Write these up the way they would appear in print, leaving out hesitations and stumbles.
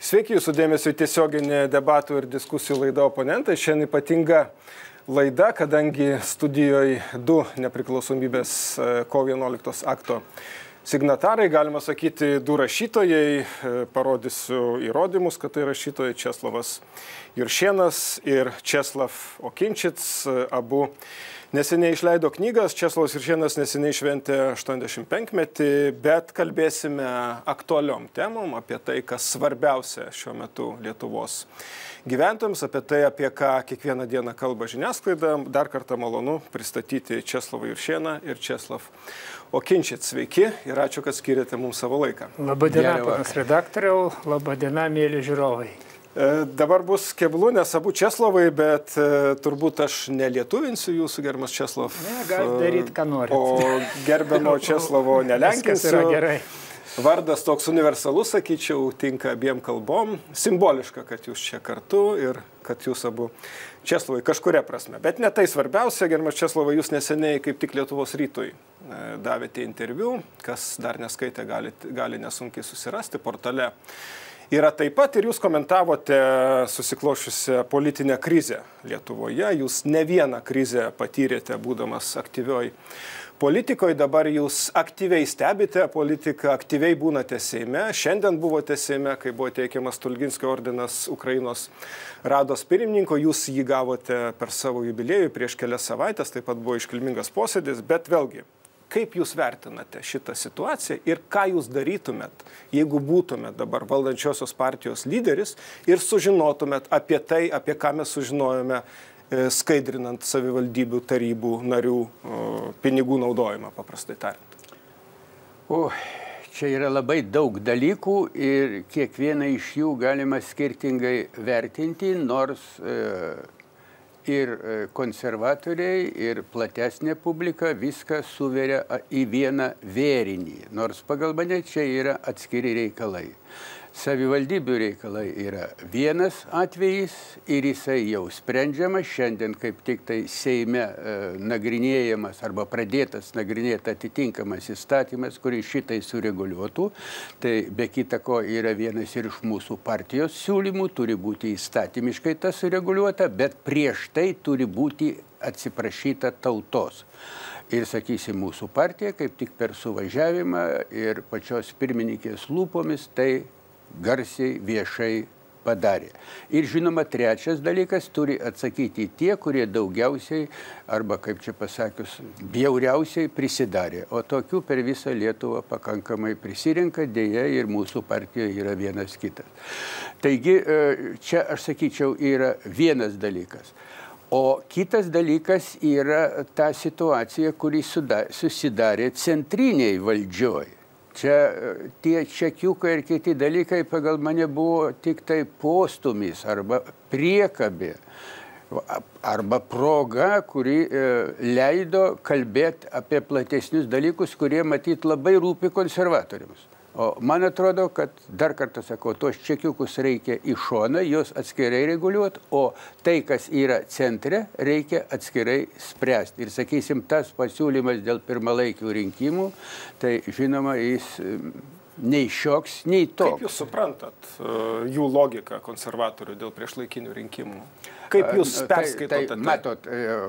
Sveiki, jūsų dėmesio į tiesioginį debatų ir diskusijų laidą Oponentai. Šiandien ypatinga laida, kadangi studijoje du nepriklausomybės kovo 11 akto signatarai, galima sakyti, du rašytojai. Parodysiu įrodymus, kad tai rašytojai Česlovas Juršėnas ir Česlav Okinčits. Abu neseniai išleido knygas, Česlovas Juršėnas neseniai šventė 85-metį, bet kalbėsime aktualiom temom apie tai, kas svarbiausia šiuo metu Lietuvos gyventojams, apie tai, apie ką kiekvieną dieną kalba žiniasklaida. Dar kartą malonu pristatyti Česlovą Juršėną ir Česlav Okinčits. Sveiki ir ačiū, kad skiriate mums savo laiką. Labadiena, panas redaktoriau, labadiena, mėly žiūrovai. Dabar bus keblu, nes abu Česlovai, bet turbūt aš nelietuvinsiu jūsų, gerbiamas Česlav. Ne, galite daryti, ką norite. O gerbiamo Česlavo nelenkinsiu. Viskas yra gerai. Vardas toks universalus, sakyčiau, tinka abiem kalbom. Simboliška, kad jūs čia kartu ir kad jūs abu Česlovai kažkuria prasme. Bet ne tai svarbiausia, gerbiamas Česlovai, jūs neseniai kaip tik Lietuvos rytui davėte interviu, kas dar neskaitė, gali nesunkiai susirasti portale. Yra taip pat ir jūs komentavote susiklošiusią politinę krizę Lietuvoje. Jūs ne vieną krizę patyrėte, būdamas aktyvioj politikoje. Dabar jūs aktyviai stebite politiką, aktyviai būnate Seime. Šiandien buvote Seime, kai buvo teikiamas Stulginskio ordinas Ukrainos Rados pirmininko. Jūs jį gavote per savo jubiliejų prieš kelias savaitės, taip pat buvo iškilmingas posėdis, bet vėlgi. Kaip jūs vertinate šitą situaciją ir ką jūs darytumėt, jeigu būtumėt dabar valdančiosios partijos lyderis ir sužinotumėt apie tai, apie ką mes sužinojome, skaidrinant savivaldybių tarybų narių pinigų naudojimą, paprastai tariant? Čia yra labai daug dalykų ir kiekvieną iš jų galima skirtingai vertinti, nors ir konservatoriai, ir platesnė publika viską suveria į vieną vėrinį, nors pagal mane čia yra atskiri reikalai. Savivaldybių reikalai yra vienas atvejis ir jisai jau sprendžiamas. Šiandien kaip tik tai Seime nagrinėjamas arba pradėtas nagrinėti atitinkamas įstatymas, kuris šitai sureguliuotų. Tai be kita ko yra vienas ir iš mūsų partijos siūlymų, turi būti įstatymiškai tas sureguliuota, bet prieš tai turi būti atsiprašyta tautos. Ir, sakysim, mūsų partija kaip tik per suvažiavimą ir pačios pirmininkės lūpomis tai garsiai viešai padarė. Ir žinoma, trečias dalykas turi atsakyti tie, kurie daugiausiai, arba kaip čia pasakius, bjauriausiai prisidarė. O tokių per visą Lietuvą pakankamai prisirenka, dėja ir mūsų partijoje yra vienas kitas. Taigi, čia aš sakyčiau yra vienas dalykas. O kitas dalykas yra ta situacija, kuri susidarė centriniai valdžioj. Čia tie čekiukai ir kiti dalykai pagal mane buvo tik tai postumis arba priekabė arba proga, kuri leido kalbėti apie platesnius dalykus, kurie matyt labai rūpi konservatoriams. O man atrodo, kad dar kartą sakau, tos čekiukus reikia į šoną, jos atskirai reguliuoti, o tai, kas yra centre, reikia atskirai spręsti. Ir sakysim, tas pasiūlymas dėl pirmalaikių rinkimų, tai žinoma, jis nei šioks, nei toks. Kaip jūs suprantat jų logiką konservatorių dėl priešlaikinių rinkimų? Kaip jūs perskaitote? Matot,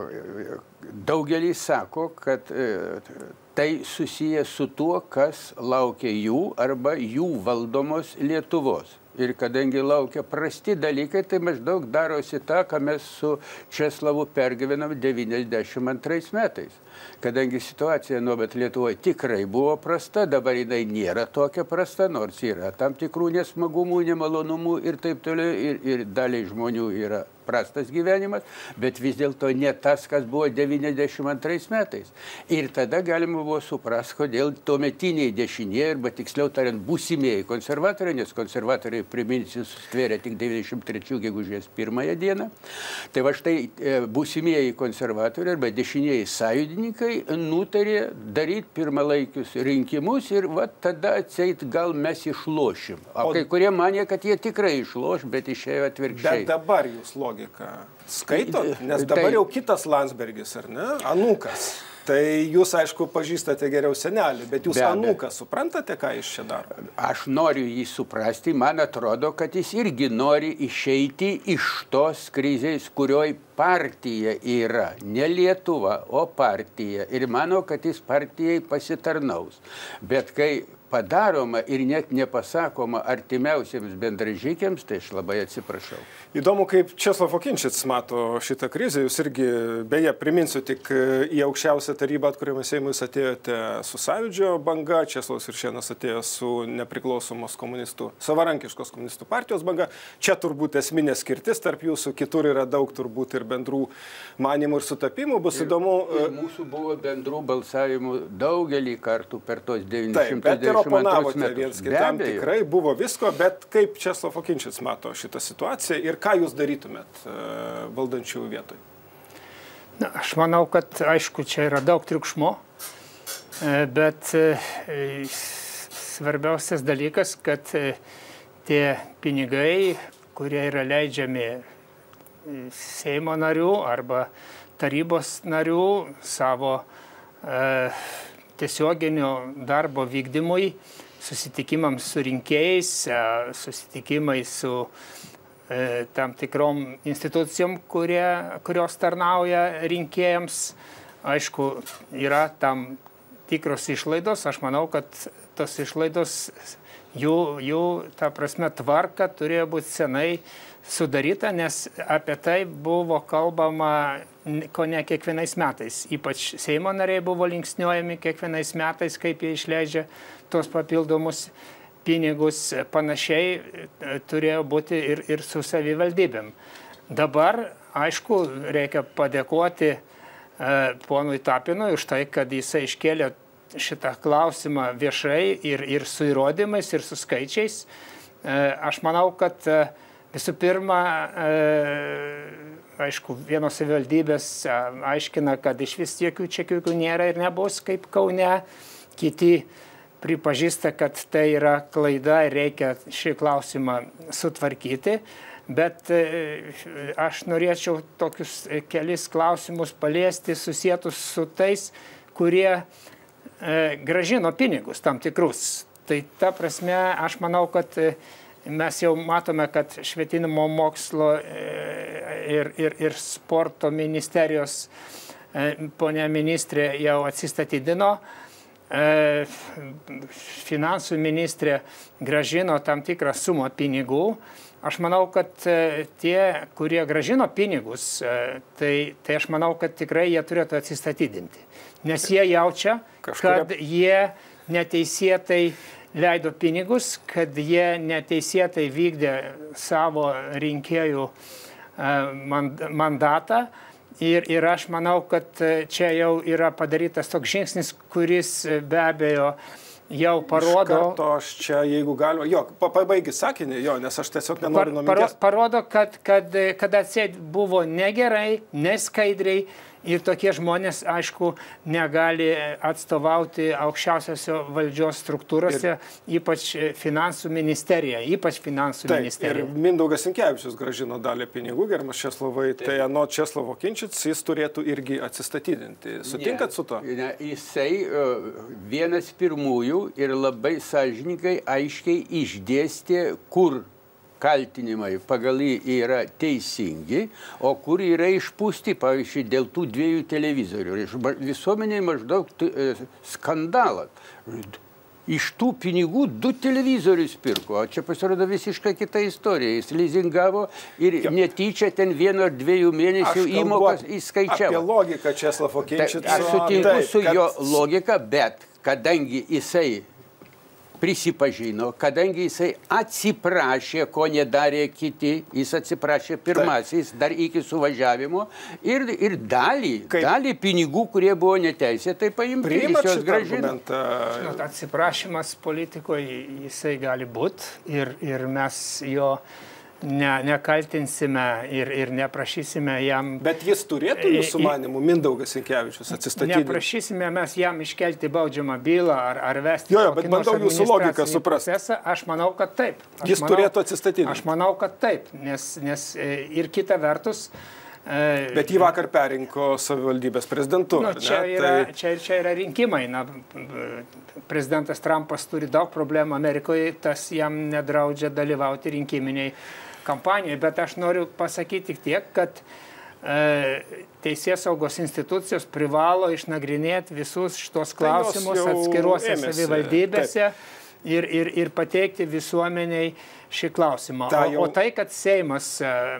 daugelis sako, kad tai susiję su tuo, kas laukia jų arba jų valdomos Lietuvos. Ir kadangi laukia prasti dalykai, tai maždaug darosi tą, ką mes su Česlavu pergyvenam 92 metais. Kadangi situacija nuomet Lietuvoje tikrai buvo prasta, dabar jinai nėra tokia prasta, nors yra tam tikrų nesmagumų, nemalonumų ir taip toliau, ir daliai žmonių yra prastas gyvenimas, bet vis dėlto ne tas, kas buvo 92 metais. Ir tada galima buvo suprasti, kodėl tuometiniai dešinieji, arba tiksliau tariant, būsimieji konservatoriai, nes konservatoriai, priminsiu, sustvėrė tik 93 gegužės 1 dieną. Tai va štai būsimieji konservatoriai arba dešinieji sąjungininkai nutarė daryti pirmalaikius rinkimus ir va tada atseit gal mes išlošim. O kai kurie manė, kad jie tikrai išloš, bet išėjo atvirkščiai. Bet dabar jūs logiką skaitot? Nes dabar jau kitas Landsbergis, ar ne? Anūkas. Tai jūs, aišku, pažįstate geriau senelį, bet jūs anūką suprantate, ką jis čia daro? Aš noriu jį suprasti, man atrodo, kad jis irgi nori išeiti iš tos krizės, kurioj partija yra, ne Lietuva, o partija. Ir manau, kad jis partijai pasitarnaus. Bet kai padaroma ir net nepasakoma artimiausiems bendražykiams, tai aš labai atsiprašau. Įdomu, kaip Česlavas Okinčicas mato šitą krizę. Jūs irgi, beje, priminsiu, tik į aukščiausią tarybą atkuriamą Seimą jūs atėjote su Sąjūdžio banga, Česlavas Juršėnas atėjo su nepriklausomos komunistų, savarankiškos komunistų partijos banga. Čia turbūt esminė skirtis tarp jūsų, kitur yra daug turbūt ir bendrų manimų ir sutapimų. Bus įdomu. Ir mūsų buvo bendrų balsavimų daugelį kartų per tos 900 bet ir oponavote viens kitam, tikrai buvo visko, bet kaip Česlavas Okinčicas mato šitą situaciją ir ką jūs darytumėt valdančiųjų vietoj? Na, aš manau, kad aišku, čia yra daug triukšmo, bet svarbiausias dalykas, kad tie pinigai, kurie yra leidžiami Seimo narių arba tarybos narių savo tiesioginio darbo vykdymui, susitikimams su rinkėjais, susitikimai su tam tikrom institucijom, kurios tarnauja rinkėjams. Aišku, yra tam tikros išlaidos. Aš manau, kad tos išlaidos, jų ta prasme, tvarka turėjo būti senai sudaryta, nes apie tai buvo kalbama ko ne kiekvienais metais. Ypač Seimo nariai buvo linksniuojami kiekvienais metais, kaip jie išleidžia tos papildomus pinigus. Panašiai turėjo būti ir su savivaldybėm. Dabar, aišku, reikia padėkoti ponui Tapinui už tai, kad jisai iškėlė šitą klausimą viešai ir su įrodymais, ir su skaičiais. Aš manau, kad visų pirma, aišku, vienos savivaldybės aiškina, kad iš vis jokių čekiukų nėra ir nebus kaip Kaune. Kiti pripažįsta, kad tai yra klaida ir reikia šį klausimą sutvarkyti. Bet aš norėčiau tokius kelis klausimus paliesti susietus su tais, kurie grąžino pinigus tam tikrus. Tai ta prasme, aš manau, kad mes jau matome, kad švietimo mokslo ir sporto ministerijos ponia ministrė jau atsistatydino. Finansų ministrė grąžino tam tikrą sumą pinigų. Aš manau, kad tie, kurie grąžino pinigus, tai aš manau, kad tikrai jie turėtų atsistatydinti. Nes jie jaučia, kad jie neteisėtai leido pinigus, kad jie neteisėtai vykdė savo rinkėjų mandatą. Ir aš manau, kad čia jau yra padarytas toks žingsnis, kuris be abejo jau parodo... Iš karto aš čia, jeigu galima... Jo, pabaigi sakinį, jo, nes aš tiesiog nenoriu nuo minties. Parodo, kad atseit buvo negerai, neskaidriai ir tokie žmonės, aišku, negali atstovauti aukščiausiose valdžios struktūrose, ypač finansų ministerija, Ir Mindaugas Sinkevičius grąžino dalį pinigų, gerbiamas Česlavai, tai anot Česlavo Okinčicas jis turėtų irgi atsistatydinti. Sutinkat su to? Ne, jisai vienas pirmųjų ir labai sąžiningai aiškiai išdėstė, kur kaltinimai pagal jį yra teisingi, o kur yra išpūsti, pavyzdžiui, dėl tų 2 televizorių. Visuomeniai maždaug skandalas. Iš tų pinigų 2 televizorius pirko, o čia pasirodo visiškai kita istorija. Jis lizingavo ir netyčia ten 1 ar 2 mėnesių įmokas įskaičiavo. Apie logiką Česlavo Okinčicas. Aš sutinku su jo logika, bet kadangi jisai prisipažino, kadangi jisai atsiprašė, ko nedarė kiti, jis atsiprašė pirmasis, dar iki suvažiavimo, ir dalį pinigų, kurie buvo neteisėtai paimti, jis juos grąžino. Atsiprašymas politikoje jisai gali būti ir mes jo nekaltinsime ir neprašysime jam... Bet jis turėtų jūsų manimų, Mindaugas Sinkevičius, atsistatydinti? Neprašysime mes jam iškelti baudžiamą bylą ar vesti bet bandau jūsų logiką suprasti. Aš manau, kad taip. Jis turėtų atsistatydinti? Aš manau, kad taip, nes ir kita vertus, Bet jį vakar perinko savivaldybės prezidentu. Nu, čia yra rinkimai. Na, prezidentas Trumpas turi daug problemų Amerikoje, tas jam nedraudžia dalyvauti rinkiminiai kampanijoje. Bet aš noriu pasakyti tik tiek, kad teisėsaugos institucijos privalo išnagrinėti visus šitos klausimus atskiruose savivaldybėse ir pateikti visuomeniai šį klausimą. O tai, kad Seimas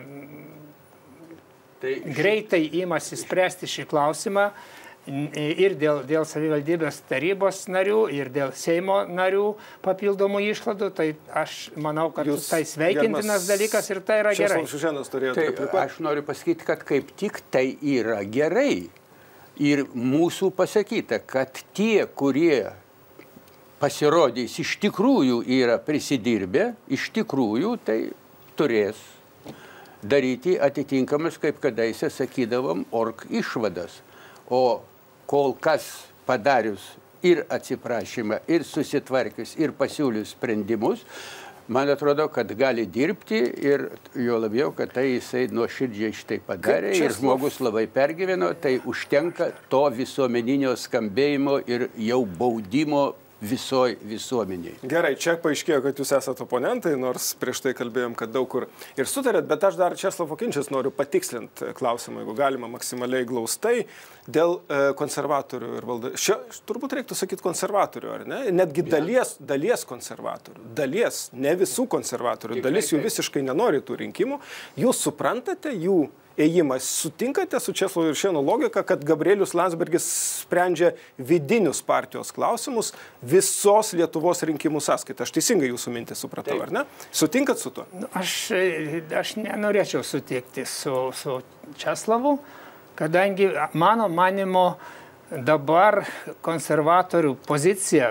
greitai imasi spręsti šį klausimą ir dėl savivaldybės tarybos narių, ir dėl Seimo narių papildomų išlaidų, tai aš manau, kad tai sveikintinas dalykas ir tai yra gerai. Aš noriu pasakyti, kad kaip tik tai yra gerai. Ir mūsų pasakyta, kad tie, kurie pasirodys iš tikrųjų yra prisidirbę, iš tikrųjų tai turės daryti atitinkamas, kaip kadaise sakydavom, org išvadas. O kol kas padarius ir atsiprašymą, ir susitvarkius, ir pasiūlius sprendimus, man atrodo, kad gali dirbti ir jo labiau, kad tai jisai nuoširdžiai šitai padarė ir žmogus labai pergyveno, tai užtenka to visuomeninio skambėjimo ir jau baudimo visoj visuomeniai. Gerai, čia paaiškėjo, kad jūs esate oponentai, nors prieš tai kalbėjom, kad daug kur ir sutarėt, bet aš dar Česlovo Kinčius noriu patikslinti klausimą, jeigu galima maksimaliai glaustai, dėl konservatorių ir valdančiųjų. Turbūt reiktų sakyti konservatorių, ar ne? Netgi dalies konservatorių. Dalies, ne visų konservatorių. Dalis jų visiškai nenori tų rinkimų. Jūs suprantate jų ėjimas. Sutinkate su Česlovo Juršėno logika, kad Gabrielius Landsbergis sprendžia vidinius partijos klausimus visos Lietuvos rinkimų sąskaitą? Aš teisingai jūsų mintį supratau, ar ne? Sutinkat su tuo? Aš nenorėčiau sutikti su Česlovu, kadangi mano manimo dabar konservatorių pozicija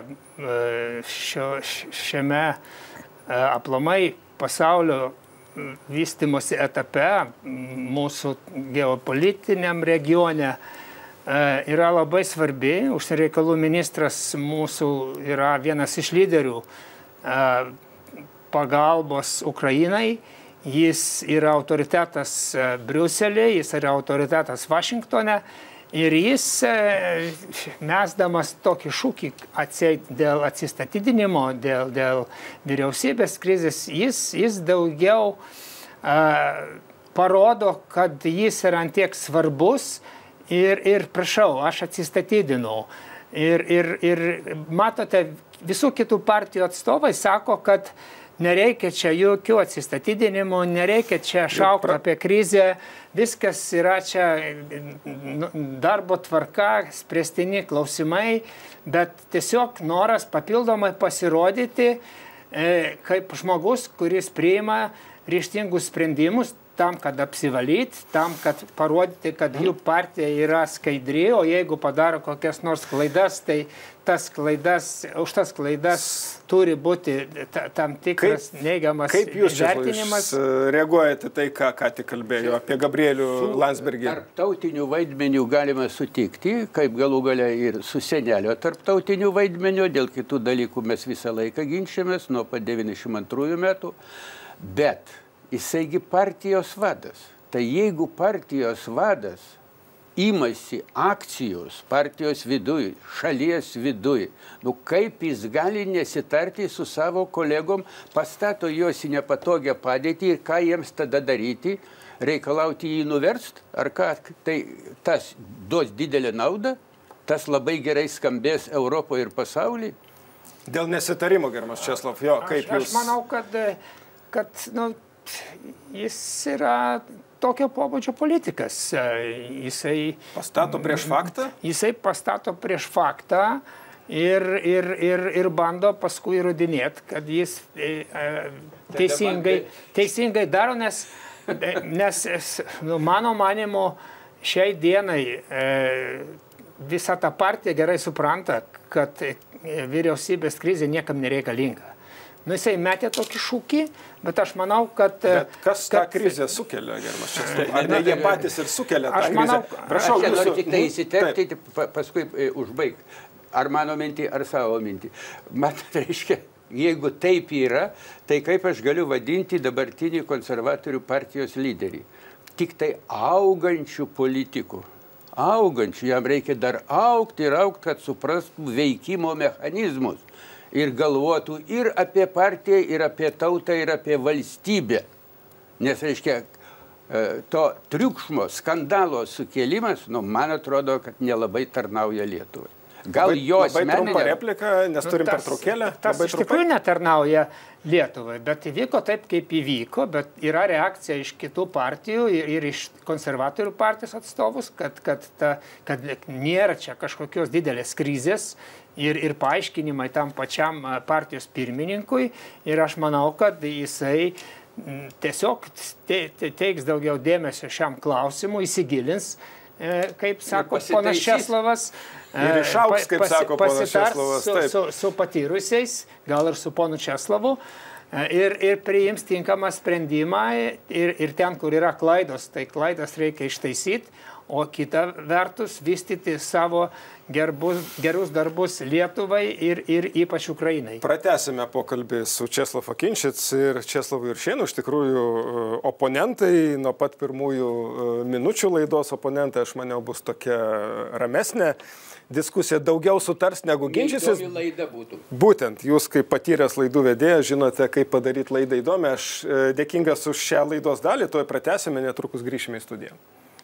šiame aplamai pasaulio vystimosi etape mūsų geopolitiniam regione yra labai svarbi. Užsienio reikalų ministras mūsų yra vienas iš lyderių pagalbos Ukrainai. Jis yra autoritetas Briuselėje, jis yra autoritetas Vašingtone. Ir jis, mesdamas tokį šūkį dėl atsistatydinimo, dėl vyriausybės krizės, jis daugiau parodo, kad jis yra antiek svarbus ir prašau, aš atsistatydinu. Ir matote, visų kitų partijų atstovai sako, kad nereikia čia jokių atsistatydinimų, nereikia čia šaukti apie krizę, viskas yra čia darbo tvarka, spręstini klausimai, bet tiesiog noras papildomai pasirodyti kaip žmogus, kuris priima ryžtingus sprendimus tam, kad apsivalyti, tam, kad parodyti, kad jų partija yra skaidri, o jeigu padaro kokias nors klaidas, tai už tas klaidas turi būti tam tikras neigiamas vertinimas. Kaip jūs reaguojate tai, ką tik kalbėjo apie Gabrielių Landsbergį? Tarptautinių vaidmenių galima sutikti, kaip galų gale ir su senelio tarptautinių vaidmenių, dėl kitų dalykų mes visą laiką ginčiamės nuo 92 metų, bet jisaigi partijos vadas. Tai jeigu partijos vadas imasi akcijos partijos viduj, šalies viduj, kaip jis gali nesitarti su savo kolegom, pastato juos į nepatogią padėtį ir ką jiems tada daryti, reikalauti jį nuverst, ar ką, tai tas duos didelę naudą, tas labai gerai skambės Europoje ir pasaulyje. Dėl nesitarimo, gerbiamas Česlav, jo, kaip jūs... Aš manau, kad jis yra tokio pobūdžio politikas. Jisai pastato prieš faktą? Jisai pastato prieš faktą ir bando paskui įrodinėti, kad jis teisingai daro, nes mano manimo šiai dienai visa ta partija gerai supranta, kad vyriausybės krizė niekam nereikalinga. Jisai metė tokį šūkį, bet aš manau, kad... Bet kas tą krizę sukelia, gerbiamas Česlovas? Ar ne jie patys ir sukelia tą krizę? Prašau, aš noriu tik tai įsiterpti, paskui užbaigti. Ar mano mintį, ar savo mintį. Man reiškia, jeigu taip yra, tai kaip aš galiu vadinti dabartinį konservatorių partijos lyderį? tik tai augančių politikų. Augančių, jam reikia dar augti ir augti, kad suprastų veikimo mechanizmus ir galvotų ir apie partiją, ir apie tautą, ir apie valstybę. Nes, reiškia, to triukšmo, skandalo sukėlimas, man atrodo, kad nelabai tarnauja Lietuvai. Gal jo asmeninė... Labai trumpa replika, nes turim pertraukėlę. Tas iš tikrųjų netarnauja Lietuvai, bet įvyko taip, kaip įvyko, bet yra reakcija iš kitų partijų ir iš konservatorių partijos atstovus, kad nėra čia kažkokios didelės krizės ir paaiškinimai tam pačiam partijos pirmininkui. Ir aš manau, kad jisai tiesiog teiks daugiau dėmesio šiam klausimui, įsigilins, kaip sako ponas Česlovas. Ir išaugs, kaip sako ponas Česlovas. Su patyrusiais, gal ir su ponu Česlovu, ir priims tinkamą sprendimą ir ten, kur yra klaidos, tai klaidas reikia ištaisyti, o kita vertus vystyti savo gerus darbus Lietuvai ir ypač Ukrainai. Pratęsime pokalbį su Česlovu Okinčic ir Česlovu Juršėnu. Iš tikrųjų, oponentai, nuo pat pirmųjų minučių laidos oponentai, aš maniau, bus tokia ramesnė. Diskusija daugiau sutars negu ginčysis. Būtent, jūs kaip patyręs laidų vedėjas žinote, kaip padaryti laidą įdomią. Aš dėkingas už šią laidos dalį, tuoj pratęsime, netrukus grįšime į studiją.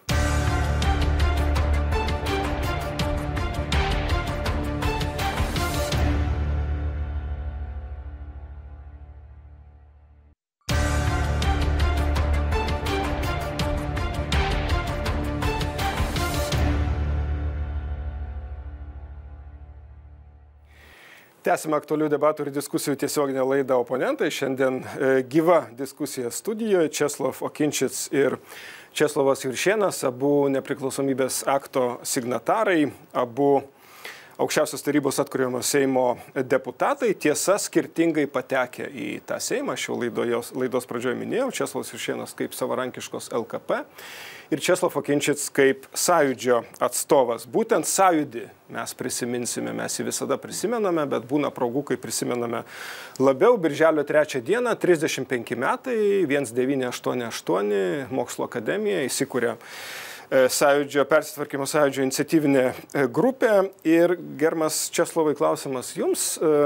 Tęsime aktualių debatų ir diskusijų tiesioginę laidą oponentai. Šiandien gyva diskusija studijoje. Česlovas Okinčic ir Česlovas Juršėnas, abu nepriklausomybės akto signatarai, abu Aukščiausios tarybos atkuriamo Seimo deputatai. Tiesa, skirtingai patekę į tą Seimą. Aš jau laidos pradžioje minėjau. Česlovas Juršėnas kaip savarankiškos LKP ir Česlovas Okinčic kaip sąjūdžio atstovas. Būtent sąjūdį mes prisiminsime, mes jį visada prisimename, bet būna progų, kai prisimename labiau. Birželio 3 dieną, 35 metai, 1988, Mokslo akademija įsikūrė sąjūdžio, persitvarkymo sąjūdžio iniciatyvinė grupė. Ir gerbiamas Česlovai, klausimas jums.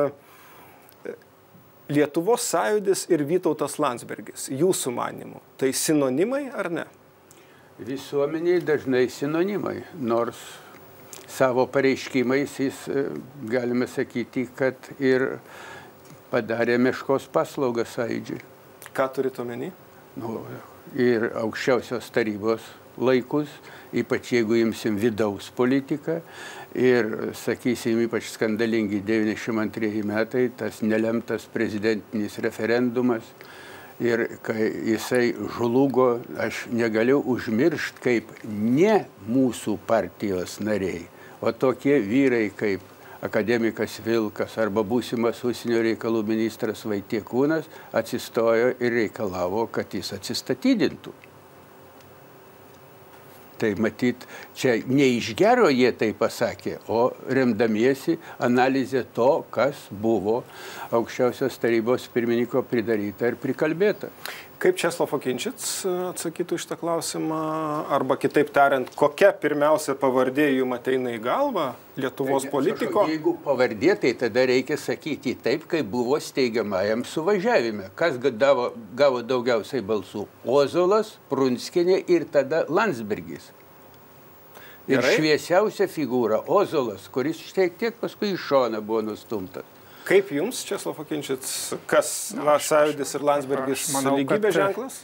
Lietuvos sąjūdis ir Vytautas Landsbergis, jūsų manymu, tai sinonimai ar ne? Visuomeniai dažnai sinonimai, nors savo pareiškimais jis, galime sakyti, kad ir padarė meškos paslaugą sąjūdžiui. Ką turite omeny? Ir Aukščiausios tarybos laikus, ypač jeigu imsim vidaus politiką ir, sakysim, ypač skandalingi 92 metai, tas nelemtas prezidentinis referendumas. Ir kai jisai žlugo, aš negaliu užmiršti, kaip ne mūsų partijos nariai, o tokie vyrai kaip akademikas Vilkas arba būsimas užsienio reikalų ministras Vaitiekūnas atsistojo ir reikalavo, kad jis atsistatydintų. Tai matyt, čia ne iš gero jie tai pasakė, o remdamiesi analizė to, kas buvo Aukščiausios tarybos pirmininko pridaryta ir prikalbėta. Kaip Česlovas Okinčic atsakytų šitą klausimą, arba kitaip tariant, kokia pirmiausia pavardė jums ateina į galvą Lietuvos politiko? Jeigu pavardė, tai tada reikia sakyti taip, kaip buvo steigiamajam suvažiavime. Kas gavo daugiausiai balsų? Ozolas, Prunskienė ir tada Landsbergis. Ir šviesiausia figūra Ozolas, kuris šiek tiek paskui iš šono buvo nustumtas. Kaip jums, Česlovas Okinčic, kas sąjūdis ir Landsbergis lygybės ženklas?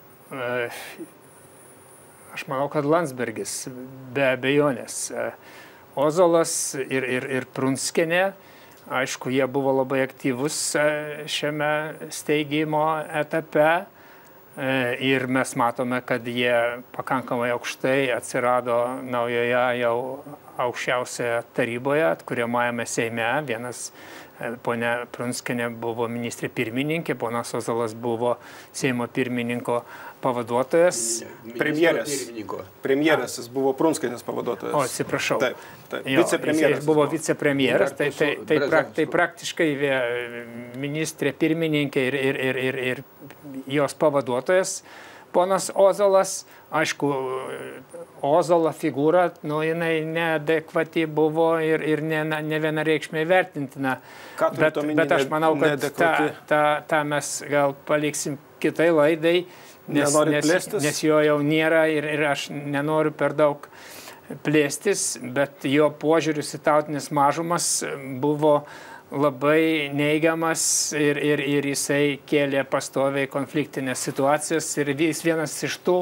Aš manau, kad Landsbergis be abejonės. Ozolas ir Prunskienė, aišku, jie buvo labai aktyvus šiame steigimo etape ir mes matome, kad jie pakankamai aukštai atsirado naujoje jau aukščiausioje taryboje, atkuriamajame Seime. Ponia Prunskienė buvo ministrė pirmininkė, ponas Ozolas buvo Seimo pirmininko pavaduotojas. Premjeras, jis buvo Prunskienės pavaduotojas. O, atsiprašau. Taip. Vicepremjeras. Jis buvo vicepremjeras, tai praktiškai ministrė pirmininkė ir jos pavaduotojas ponas Ozolas. Aišku, Ozolo figūra, jinai neadekvati buvo ir ne vienareikšmiai vertintina. Bet aš manau, kad tą mes gal paliksim kitai laidai, nes jo jau nėra ir aš nenoriu per daug plėstis, bet jo požiūris į tautinės mažumas buvo labai neigiamas ir jisai kėlė pastoviai konfliktinės situacijas ir jis vienas iš tų,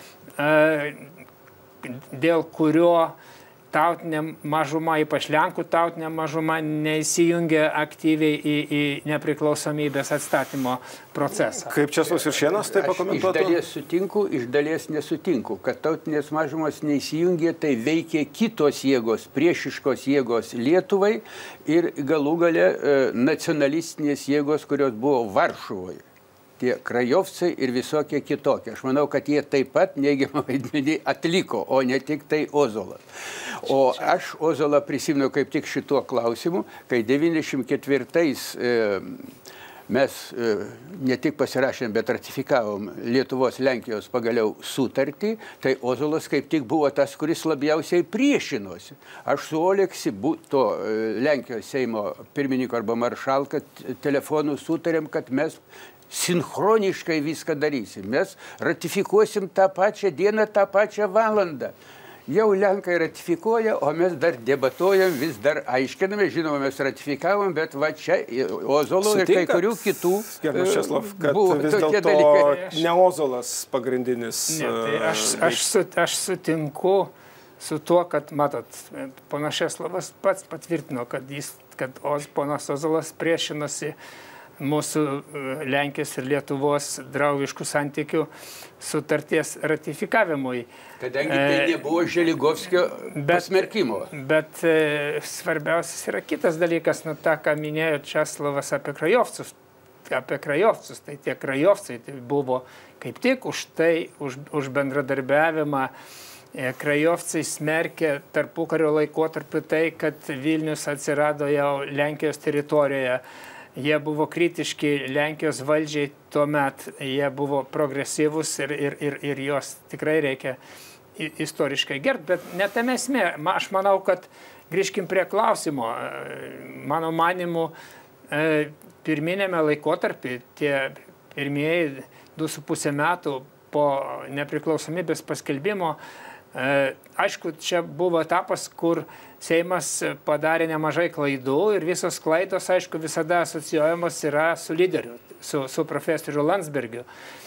dėl kurio tautinė mažuma, ypač Lenkų tautinė mažuma, neįsijungia aktyviai į nepriklausomybės atstatymo procesą. Kaip Česlovas Juršėnas tai pakomentuotų? Iš dalies sutinku, iš dalies nesutinku. Kad tautinės mažumos neįsijungė, tai veikė kitos jėgos, priešiškos jėgos Lietuvai ir galų gale nacionalistinės jėgos, kurios buvo Varšuvoje. Tie krajovcai ir visokie kitokie. Aš manau, kad jie taip pat neigiamą vaidmenį atliko, o ne tik tai Ozolas. O aš Ozolą prisimenu kaip tik šituo klausimu, kai 94-ais mes ne tik pasirašėm, bet ratifikavom Lietuvos-Lenkijos pagaliau sutartį, tai Ozolas kaip tik buvo tas, kuris labiausiai priešinosi. Aš su Oleksi, to Lenkijos Seimo pirmininko arba maršalka telefonu sutarėm, kad mes sinchroniškai viską darysim. Mes ratifikuosim tą pačią dieną, tą pačią valandą. Jau Lenkai ratifikuoja, o mes dar debatuojam, vis dar aiškiname, žinoma, mes ratifikavom, bet va čia Ozolo ir kai kurių kitų Česlovas, kad vis dėlto ne Ozolas pagrindinis. Aš sutinku su tuo, kad, matot, ponas Česlovas pats patvirtino, kad ponas Ozolas priešinosi mūsų Lenkijos ir Lietuvos draugiškų santykių sutarties ratifikavimui. Kadangi tai nebuvo Želigovskio pasmerkimo. Bet svarbiausias yra kitas dalykas, tą, ką minėjo Česlovas apie krajovcus. Tai tie krajovcai tai buvo kaip tik už bendradarbiavimą. Krajovcai smerkė tarpukario laikotarpiu tai, kad Vilnius atsirado jau Lenkijos teritorijoje. Jie buvo kritiški Lenkijos valdžiai tuomet, jie buvo progresyvus ir juos tikrai reikia istoriškai gerbti, bet ne tame esmė. Aš manau, kad grįžkim prie klausimo. Mano manimu, pirminėme laikotarpį, tie pirmieji 2,5 metų po nepriklausomybės paskelbimo, aišku, čia buvo etapas, kur Seimas padarė nemažai klaidų ir visos klaidos, aišku, visada asocijuojamos yra su lyderiu, su profesoriu Landsbergiu.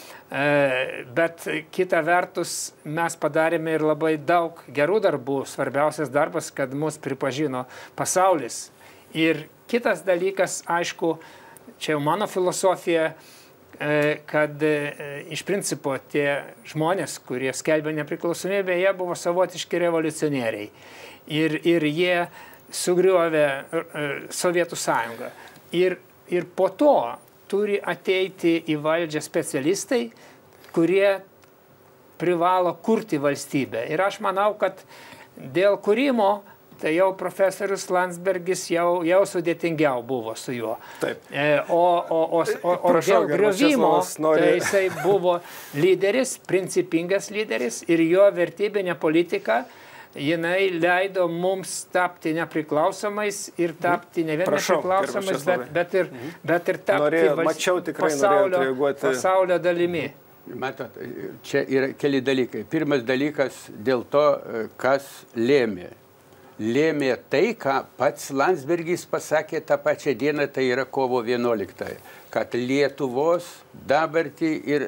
Bet kita vertus, mes padarėme ir labai daug gerų darbų. Svarbiausias darbas, kad mus pripažino pasaulis. Ir kitas dalykas, aišku, čia jau mano filosofija, kad iš principo tie žmonės, kurie skelbė nepriklausomybę, jie buvo savotiški revoliucionieriai. Ir jie sugriovė Sovietų sąjungą. Ir po to turi ateiti į valdžią specialistai, kurie privalo kurti valstybę. Ir aš manau, kad dėl kūrimo tai jau profesorius Landsbergis jau sudėtingiau buvo su juo. Taip. O dėl griovimo, tai jisai buvo lyderis, principingas lyderis ir jo vertybinė politika, jinai leido mums tapti nepriklausomais ir tapti ne vien nepriklausomais, bet ir tapti pasaulio dalimi. Matot, čia yra keli dalykai. Pirmas dalykas dėl to, kas lėmė. Lėmė tai, ką pats Landsbergis pasakė tą pačią dieną, tai yra kovo 11, kad Lietuvos dabartį ir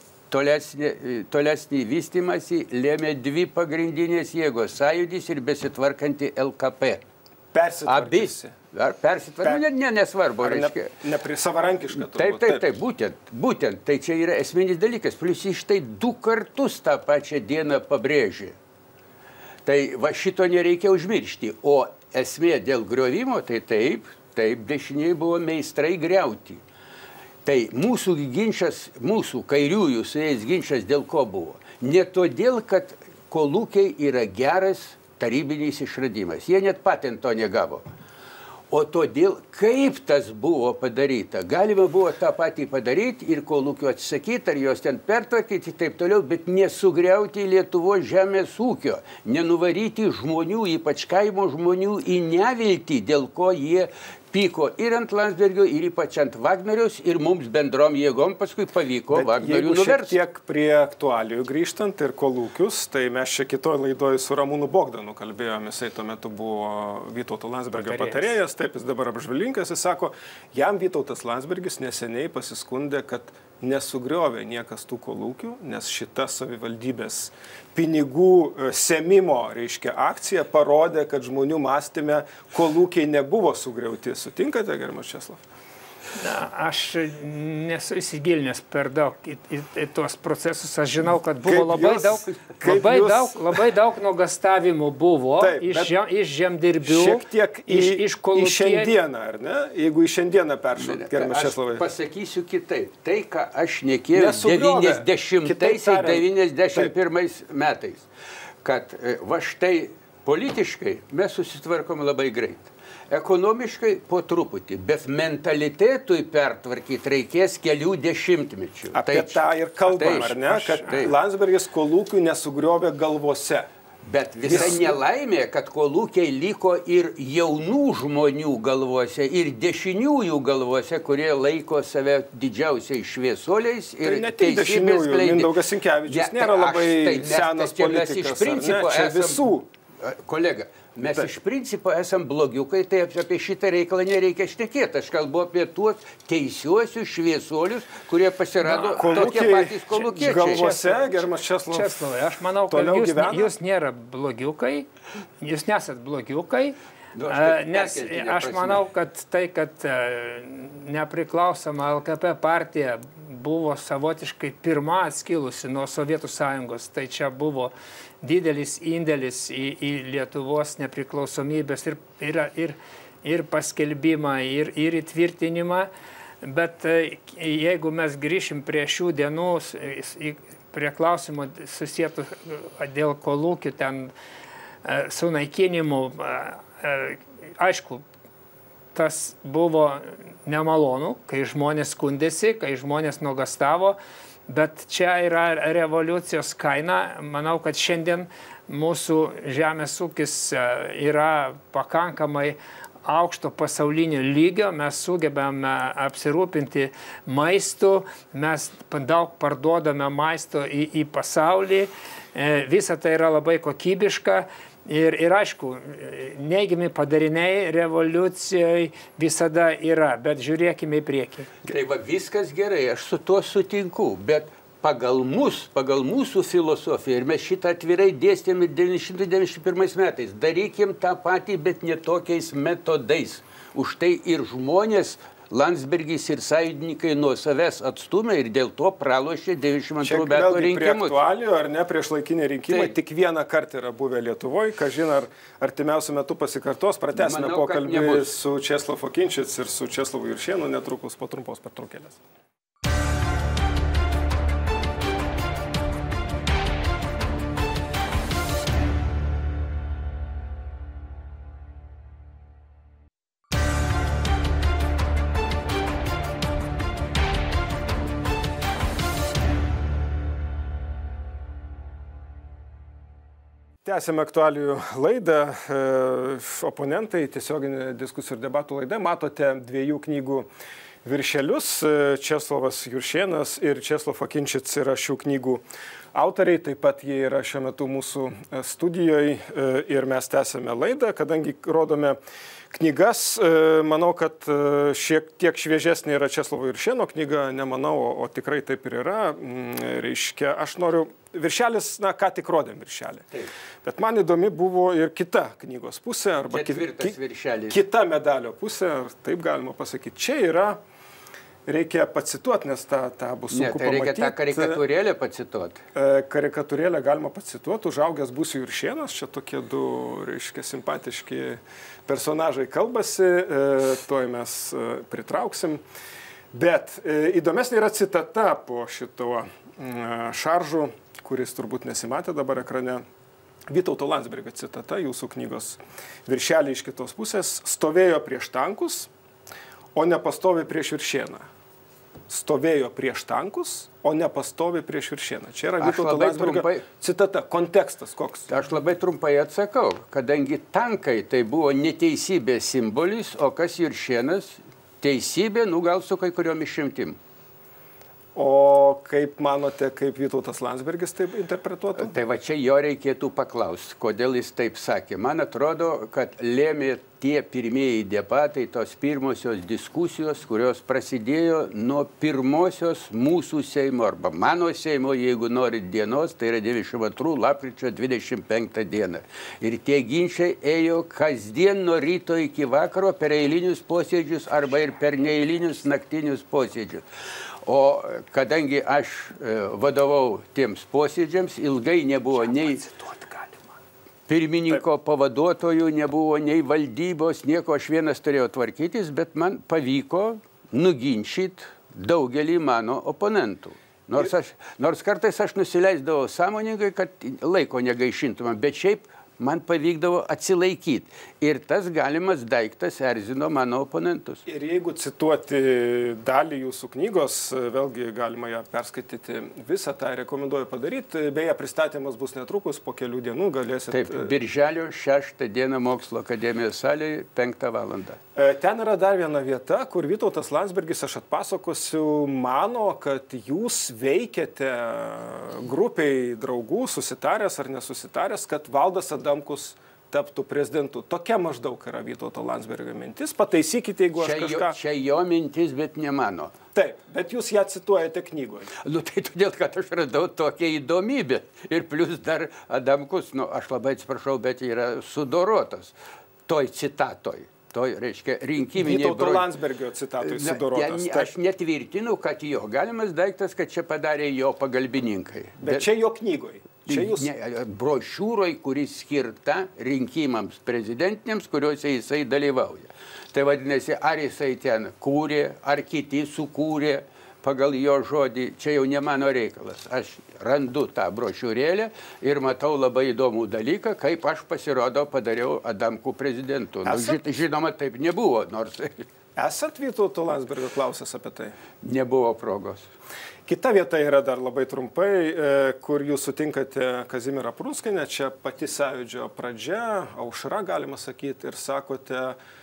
tolesnį vystymąsi lėmė dvi pagrindinės jėgos – Sąjūdis ir besitvarkanti LKP. Persitvarkysi. Nesvarbu. Savarankiška turbūt. Taip, būtent. Tai čia yra esminis dalykas. Plius iš tai 2 kartus tą pačią dieną pabrėžė. Tai va šito nereikia užmiršti. O esmė dėl griovimo, tai taip, dešiniai buvo meistrai griauti. Tai mūsų ginčas, mūsų kairiųjų su jais ginčas dėl ko buvo? Ne todėl, kad kolūkiai yra geras tarybinis išradimas. Jie net patento negavo. O todėl, kaip tas buvo padaryta, galima buvo tą patį padaryti ir kolūkių atsisakyti, ar jos ten pertvarkyti ir taip toliau, bet nesugriauti Lietuvos žemės ūkio, nenuvaryti žmonių, ypač kaimo žmonių, į neviltį, dėl ko jie pyko ir ant Landsbergio, ir ypač ant Vagnoriaus, ir mums bendrom jėgom paskui pavyko Vagnorių nuversti. Šiek tiek prie aktualijų grįžtant ir kolūkius, tai mes čia kitoj laidoj su Ramūnu Bogdanu kalbėjome, jisai tuo metu buvo Vytauto Landsbergio patarėjas, taip jis dabar apžvalgininkas, jis sako, jam Vytautas Landsbergis neseniai pasiskundė, kad nesugriovė niekas tų kolūkių, nes šita savivaldybės pinigų semimo, reiškia, akcija parodė, kad žmonių mąstyme kolūkiai nebuvo sugriauti. Sutinkate, gerbiamas Česlovas? Na, aš nesu įsigilinęs per daug į tuos procesus. Aš žinau, kad buvo labai daug nuogastavimų buvo. Taip, iš žemdirbių, šiek tiek iš kolūkių. Į šiandieną, ar ne? Jeigu į šiandieną peršalt, gerbiamas Česlovai. Aš pasakysiu kitaip. Tai, ką aš šnekėjau 90-91 metais, kad va štai politiškai mes susitvarkom labai greit. Ekonomiškai po truputį, bet mentalitetui pertvarkyti reikės kelių dešimtmečių. Apie tą ir kalbam, ar ne? Kad Landsbergis kolūkių nesugriovė galvose. Bet visai nelaimė, kad kolūkiai liko ir jaunų žmonių galvose, ir dešiniųjų galvose, kurie laiko save didžiausiais šviesuoliais ir teisybės skleidėjais. Mindaugas Sinkevičius nėra labai senas politikas, ar ne? Čia visų. Kolega, mes iš principo esam blogiukai, tai apie šitą reikalą nereikia šnekėti. Aš kalbu apie tuos teisiuosius šviesuolius, kurie pasirado tokie patys kolūkiečiai. Galvose, gerbiamas Česlovai, aš manau, kad jūs nėra blogiukai, jūs nesat blogiukai, nes aš manau, kad tai, kad nepriklausoma LKP partija buvo savotiškai pirma atskilusi nuo Sovietų Sąjungos, tai čia buvo didelis indėlis į Lietuvos nepriklausomybės ir paskelbimą, ir įtvirtinimą. Bet jeigu mes grįšim prie šių dienų, prie klausimų susietų dėl kolūkių ten sunaikinimų, aišku, tas buvo nemalonu, kai žmonės skundėsi, kai žmonės nuogastavo. Bet čia yra revoliucijos kaina. Manau, kad šiandien mūsų žemės ūkis yra pakankamai aukšto pasaulinio lygio. Mes sugebame apsirūpinti maistu, mes daug parduodame maisto į pasaulį. Visa tai yra labai kokybiška. Ir aišku, neigiami padariniai revoliucijai visada yra, bet žiūrėkime į priekį. Tai va, viskas gerai, aš su tuo sutinku, bet pagal mūsų filosofiją, ir mes šitą atvirai dėstėme 1991 metais, darykim tą patį, bet ne tokiais metodais. Už tai ir žmonės Landsbergis ir sąjungininkai nuo savęs atstumė ir dėl to pralošė 92 metų rinkimus. Prie aktualijų, ar ne, priešlaikiniai rinkimai, tik vieną kartą yra buvę Lietuvoje, kažin ar artimiausiu metu pasikartos, pratęsime pokalbį su Česlovu Okinčic ir su Česlovu Juršėnu netrukus po trumpos pertraukėlės. Tęsime aktualijų laidą. Oponentai, tiesioginė diskusijų ir debatų laida. Matote dviejų knygų viršelius. Česlovas Juršėnas ir Česlovas Okinčic yra šių knygų autoriai. Taip pat jie yra šiuo metu mūsų studijoje ir mes tęsime laidą, kadangi rodome knygas. Manau, kad šiek tiek šviežesnė yra Česlovo Juršėno knyga, nemanau, o tikrai taip ir yra. Reiškia, aš noriu, viršelis, na, ką tik rodėm viršelį. Taip. Bet man įdomi buvo ir kita knygos pusė, arba kita medalio pusė, taip galima pasakyti. Čia yra, reikia pacituoti, nes tą bus sunku pamatyti. Tai reikia tą karikatūrėlę pacituoti. Karikatūrėlę galima pacituoti, užaugęs būsiu Juršėnas, čia tokie du, reiškia, simpatiški personažai kalbasi, toj mes pritrauksim. Bet įdomesnė yra citata po šito šaržu, kuris turbūt nesimatė dabar ekrane. Vytauto Landsbergio citata, jūsų knygos viršelį iš kitos pusės, stovėjo prieš tankus, o ne pastovi prieš Juršėną. Stovėjo prieš tankus, o ne pastovi prieš Juršėną. Čia yra Vytauto Landsbergio citata. Kontekstas koks? Aš labai trumpai atsakau, kadangi tankai tai buvo neteisybės simbolis, o kas Juršėnas? Teisybė, gal su kai kuriom išimtim. O kaip manote, kaip Vytautas Landsbergis taip interpretuotų? Tai va čia jo reikėtų paklausti, kodėl jis taip sakė. Man atrodo, kad lėmė tie pirmieji debatai, tos pirmosios diskusijos, kurios prasidėjo nuo pirmosios mūsų Seimo, arba mano Seimo, jeigu norit dienos, tai yra 92 lapkričio 25 dieną. Ir tie ginčiai ėjo kasdien nuo ryto iki vakaro per eilinius posėdžius arba ir per neeilinius naktinius posėdžius. O kadangi aš vadovau tiems posėdžiams, ilgai nebuvo nei pirmininko pavaduotojų, nebuvo nei valdybos, nieko, aš vienas turėjau tvarkytis, bet man pavyko nuginčyti daugelį mano oponentų. Nors kartais aš nusileisdavau sąmoningai, kad laiko negaišintumą, bet šiaip man pavykdavo atsilaikyti. Ir tas galimas daiktas erzino mano oponentus. Ir jeigu cituoti dalį jūsų knygos, vėlgi galima ją perskaityti visą, tą rekomenduoju padaryti. Beje, pristatymas bus netrukus, po kelių dienų galėsite... Taip, birželio 6 dieną Mokslo akademijos salėje, 5 valandą. Ten yra dar viena vieta, kur Vytautas Landsbergis, aš atpasakosiu, mano, kad jūs veikiate grupiai draugų, susitaręs ar nesusitaręs, kad Valdas Adamkus taptų prezidentu. Tokia maždaug yra Vytauto Landsbergio mintis. Pataisykite, jeigu aš kažką... Čia jo mintis, bet ne mano. Taip, bet jūs ją cituojate knygoje. Tai todėl, kad aš radau tokią įdomybę. Ir plus dar Adamkus, aš labai atsiprašau, bet yra sudorotas toj citatoj. Toj, reiškia, rinkiminiai... Vytauto Landsbergio citatoj sudorotas. Aš netvirtinu, kad jo. Galimas daiktas, kad čia padarė jo pagalbininkai. Bet čia jo knygoje. Jūs... brošiūroj, kuris skirta rinkimams prezidentiniams, kuriuose jisai dalyvauja. Tai vadinasi, ar jisai ten kūrė, ar kiti sukūrė pagal jo žodį, čia jau ne mano reikalas. Aš randu tą brošiūrėlę ir matau labai įdomų dalyką, kaip aš pasirodo padariau Adamkų prezidentu. Žinoma, taip nebuvo, nors... Esat Vytauto Landsbergio klausęs apie tai? Nebuvo progos. Kita vieta yra dar labai trumpai, kur jūs sutinkate Kazimierą Prunskienę, čia pati Sąjūdžio pradžia, aušra, galima sakyti, ir sakote,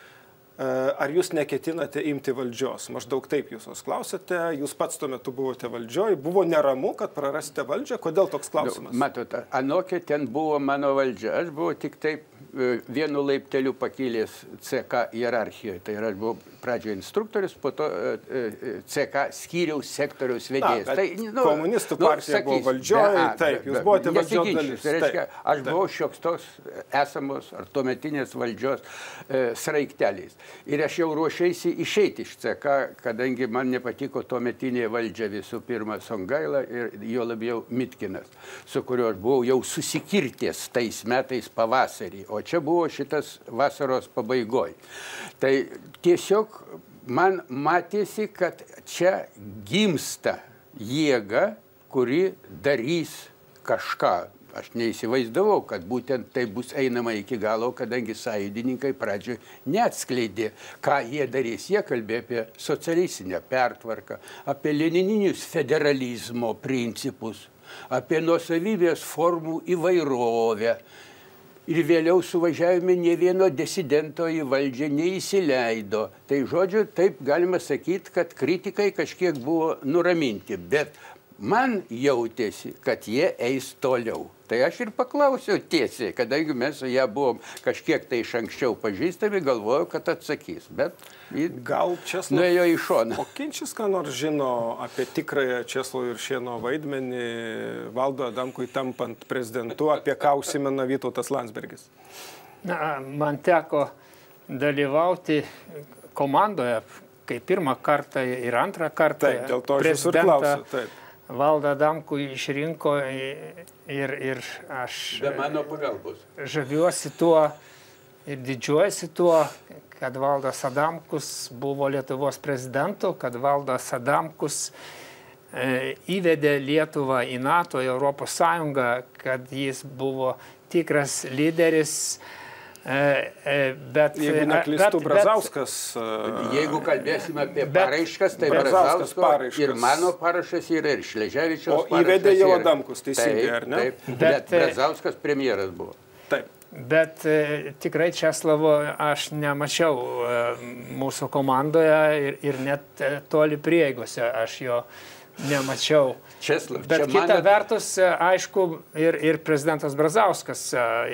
ar jūs neketinate imti valdžios. Maždaug taip jūs klausėte, jūs pats tuo metu buvote valdžioj, buvo neramu, kad prarasite valdžią, kodėl toks klausimas? Matote, anokia ten buvo mano valdžia, aš buvau tik taip vienu laipteliu pakilęs CK hierarchijoje. Tai yra, aš buvau pradžioje instruktorius, po to CK skyriaus sektoriaus vedėjas. Komunistų partija buvo valdžioje, taip, jūs buvote valdžios dalis. Reiškia, aš buvau šioks toks esamos ar tuometinės valdžios sraigteliais. Ir aš jau ruošiausi išeiti iš CK, kadangi man nepatiko tuometinė valdžia, visų pirma Songaila ir jo labiau Mitkinas, su kuriuo aš buvau jau susikirtęs tais metais pavasarį, o čia buvo šitas vasaros pabaigoj. Tai tiesiog man matėsi, kad čia gimsta jėga, kuri darys kažką. Aš neįsivaizdavau, kad būtent tai bus einama iki galo, kadangi sąjūdininkai pradžioje neatskleidė, ką jie darys. Jie kalbėjo apie socialistinę pertvarką, apie lenininius federalizmo principus, apie nuosavybės formų įvairovę. Ir vėliau suvažiavime ne vieno disidento į valdžią neįsileido. Tai žodžiu, taip galima sakyti, kad kritikai kažkiek buvo nuraminti, bet man jautėsi, kad jie eis toliau. Tai aš ir paklausiau tiesiai, kadangi mes su ją buvom kažkiek tai iš anksčiau pažįstami, galvojau, kad atsakys, bet gal Česlovas nuėjo į šoną. Okinčis ką nors žino apie tikrąją Česlovo Juršėno vaidmenį Valdo Adamkui tampant prezidentu, apie ką užsimena Vytautas Landsbergis? Man teko dalyvauti komandoje, kai pirmą kartą ir antrą kartą taip, dėl to aš jūsų ir klausiu. Taip. Valdą Adamkų išrinko ir aš be mano pagalbos žaviuosi tuo ir didžiuojasi tuo, kad Valdas Adamkus buvo Lietuvos prezidentu, kad Valdas Adamkus įvedė Lietuvą į NATO, į Europos Sąjungą, kad jis buvo tikras lyderis. Bet, jeigu neklystu, Brazauskas. Jeigu kalbėsime apie paraiškas, tai Brazausko ir mano parašas yra ir Šleževičiaus parašas. O įvedė jau Adamkus, teisingai, ar ne? Taip, bet Brazauskas premjeras buvo. Taip. Bet tikrai Česlavo aš nemačiau mūsų komandoje ir net toli prieigose aš jo nemačiau. Česlav, bet kita vertus, aišku, ir prezidentas Brazauskas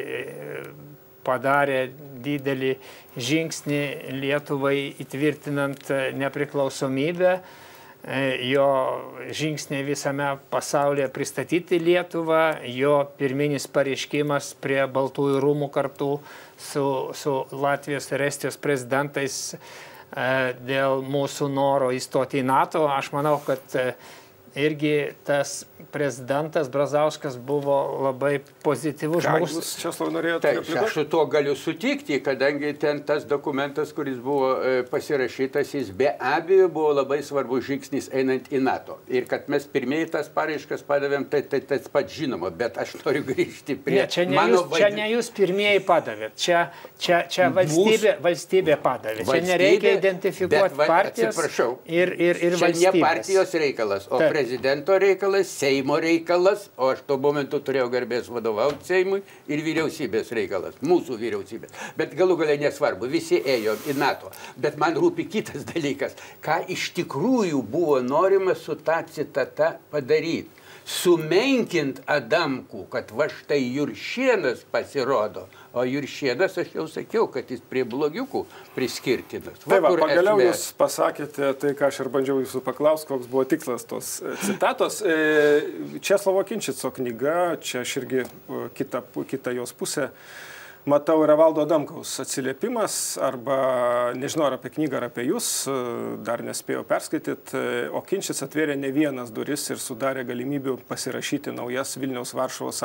padarė didelį žingsnį Lietuvai įtvirtinant nepriklausomybę. Jo žingsniai visame pasaulyje pristatyti Lietuvą, jo pirminis pareiškimas prie Baltųjų rūmų kartu su Latvijos ir Estijos prezidentais dėl mūsų noro įstoti į NATO. Aš manau, kad irgi tas prezidentas Brazauskas buvo labai pozityvus žmogus. Jūs, Česlavai, norėjote replikuoti? Aš su tuo galiu sutikti, kadangi ten tas dokumentas, kuris buvo pasirašytas, jis be abejo buvo labai svarbus žingsnis einant į NATO. Ir kad mes pirmieji tas paraiškas padavėm, tai tas pats žinoma, bet aš noriu grįžti prie čia ne jūs pirmieji padavėt, čia valstybė padavė. Čia nereikia identifikuoti partijos ir valstybės. Čia ne partijos reikalas, o prezidento reikalas, Seimo reikalas, o aš tuo momentu turėjau garbės vadovauti Seimui, ir vyriausybės reikalas, mūsų vyriausybės. Bet galų gale nesvarbu, visi ėjo į NATO. Bet man rūpi kitas dalykas, ką iš tikrųjų buvo norima su ta citata padaryti. Sumenkint Adamkų, kad va štai Juršėnas pasirodo, o Juršėnas, aš jau sakiau, kad jis prie blogiukų priskirtinas. Tai va, pagaliau jūs pasakėte tai, ką aš ir bandžiau jūsų paklausti, koks buvo tikslas tos citatos. Česlavo Kinčico knyga, čia aš irgi kita jos pusė, matau, yra Valdo Adamkaus atsiliepimas, arba nežinau, ar apie knygą, ar apie jūs, dar nespėjau perskaityti, o Kinčis atvėrė ne vienas duris ir sudarė galimybių pasirašyti naujus Vilniaus-Varšuvos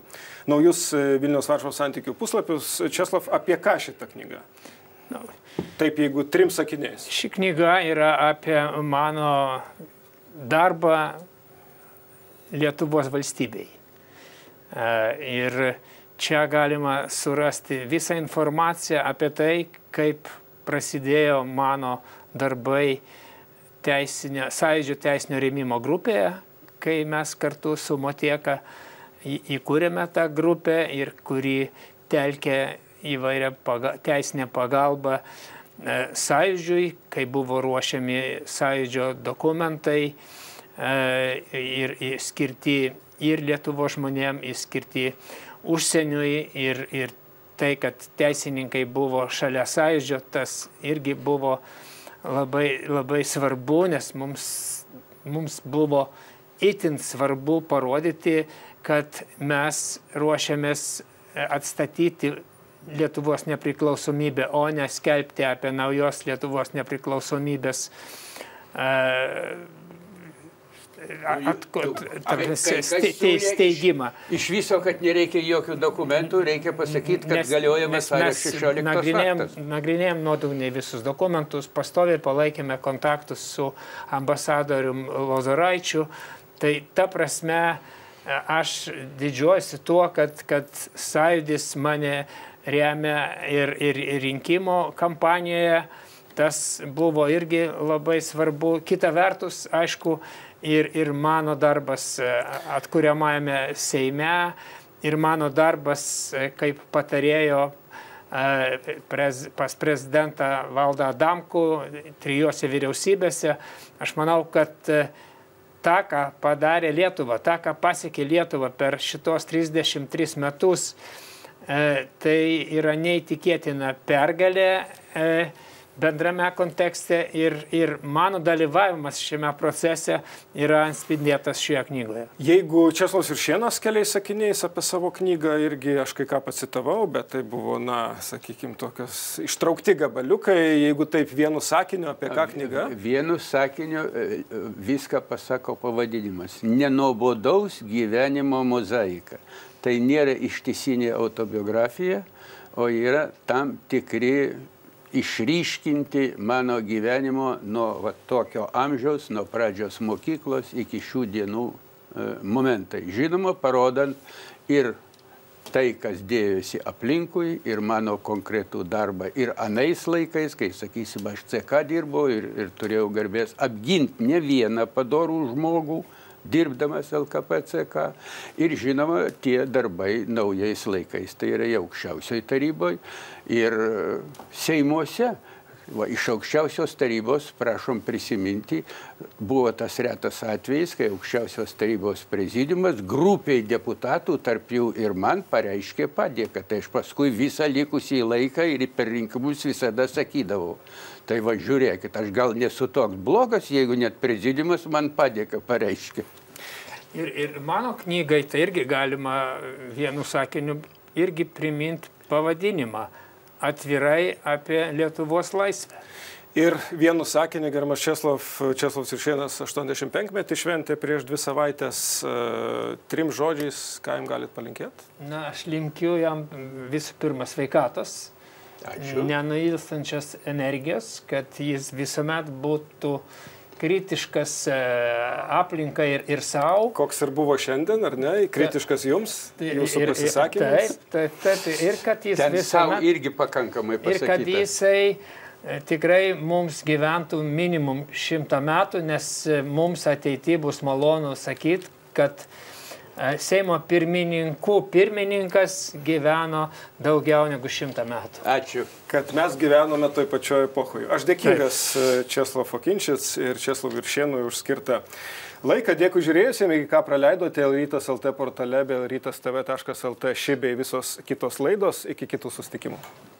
santykių puslapius. Česlav, apie ką šitą knygą? Taip, jeigu 3 sakiniais. Ši knyga yra apie mano darbą Lietuvos valstybei. Ir čia galima surasti visą informaciją apie tai, kaip prasidėjo mano darbai Sąjūdžio teisinio rėmimo grupėje, kai mes kartu su Motieka įkūrėme tą grupę ir kuri telkė įvairią teisinę pagalbą Sąjūdžiui, kai buvo ruošiami Sąjūdžio dokumentai ir skirti ir Lietuvos žmonėms, skirti užsieniui ir tai, kad teisininkai buvo šalia Sąjūdžio, tas irgi buvo labai svarbu, nes mums buvo itin svarbu parodyti, kad mes ruošiamės atstatyti Lietuvos nepriklausomybę, o ne skelbti apie naujos Lietuvos nepriklausomybės steigimą. Iš viso, kad nereikia jokių dokumentų, reikia pasakyti, kad galioja vasario 16 aktas. Nagrinėjom nuodugniai visus dokumentus, pastoviai palaikėme kontaktus su ambasadorium Lozoraičiu. Tai ta prasme, aš didžiuojuosi tuo, kad Sąjūdis mane remia ir rinkimo kampanijoje. Tas buvo irgi labai svarbu. Kita vertus, aišku, ir mano darbas atkuriamajame Seime, ir mano darbas kaip patarėjo pas prezidentą Valdą Adamkų 3 vyriausybėse. Aš manau, kad tą, ką padarė Lietuva, tą, ką pasiekė Lietuva per šitos 33 metus, tai yra neįtikėtina pergalė bendrame kontekste ir mano dalyvavimas šiame procese yra atspindėtas šioje knygoje. Jeigu Česlovas Juršėnas keliais sakiniais apie savo knygą, irgi aš kai ką pacitavau, bet tai buvo, sakykime, tokios ištraukti gabaliukai, jeigu taip vienu sakiniu, apie ką knyga? Vienu sakiniu viską pasako pavadinimas. Nenuobodaus gyvenimo mozaika. Tai nėra ištisinė autobiografija, o yra tam tikri išryškinti mano gyvenimo nuo tokio amžiaus, nuo pradžios mokyklos iki šių dienų momentai. Žinoma, parodant ir tai, kas dėjosi aplinkui ir mano konkretų darbą ir anais laikais, kai, sakysim, aš CK dirbau ir turėjau garbės apginti ne vieną padorų žmogų, dirbdamas LKP CK. Ir žinoma, tie darbai naujais laikais, tai yra aukščiausioj taryboje ir Seimuose. Va, iš aukščiausios tarybos, prašom prisiminti, buvo tas retas atvejis, kai aukščiausios tarybos prezidiumas grupiai deputatų, tarp jų ir man, pareiškė padėką. Tai aš paskui visą likusį laiką ir per rinkimus visada sakydavau. Tai va, žiūrėkit, aš gal nesu toks blogas, jeigu net prezidiumas man padėką pareiškė. Ir mano knygai tai irgi galima vienu sakiniu irgi priminti pavadinimą. Atvirai apie Lietuvos laisvę. Ir vienu sakiniu, gerbiamas Česlovas Juršėnas 85-metį šventė prieš 2 savaitės, 3 žodžiais, ką jam galit palinkėti? Na, aš linkiu jam visų pirma sveikatos, nenuilstančios energijos, kad jis visuomet būtų kritiškas aplinkai ir savo. Koks ir buvo šiandien, ar ne? Kritiškas jums, jūsų pasisakymais? Taip. Ir kad jis ten savo irgi pakankamai pasakyta. Ir kad jisai tikrai mums gyventų minimum 100 metų, nes mums ateityje bus malonu sakyti, kad Seimo pirmininkas gyveno daugiau negu 100 metų. Ačiū. Kad mes gyvenome toj pačioj epochoje. Aš dėkingas Česlovui Fokinčic ir Česlovui Juršėnui už skirtą laiką. Dėkui žiūrėjusiems, ką praleidote Rytas LT portale bei rytas.tv.lt ši bei visos kitos laidos. Iki kitų susitikimų.